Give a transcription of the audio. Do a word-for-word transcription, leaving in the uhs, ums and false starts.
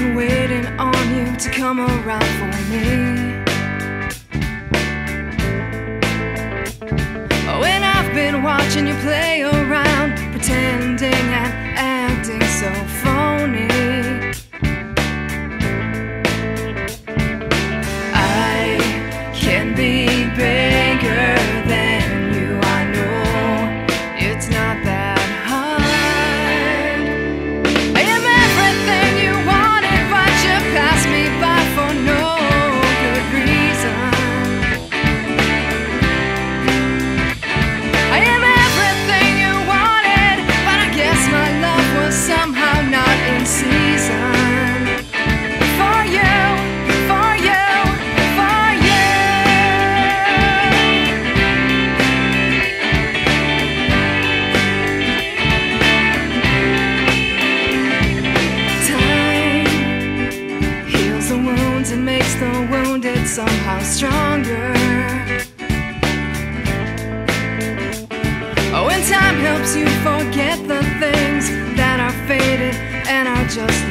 been waiting on you to come around for me. Oh, and I've been watching you play around, pretending and acting so phony. I can be bigger than you, I know it's not that hard. I am everything you wanted, but you passed me by for no good reason. I am everything you wanted, but I guess my love was somehow not in season. For you, for you, for you. Time heals the wounds and makes the wounded somehow stronger. Oh, and time helps you forget the things that are faded and are just